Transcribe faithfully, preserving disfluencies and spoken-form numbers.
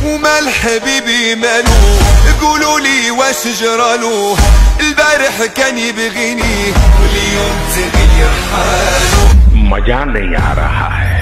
ومال حبيبي مالو قولوا لي واش جرالو البارح كان يبغيني واليوم تغير حالو मजा नहीं आ रहा है।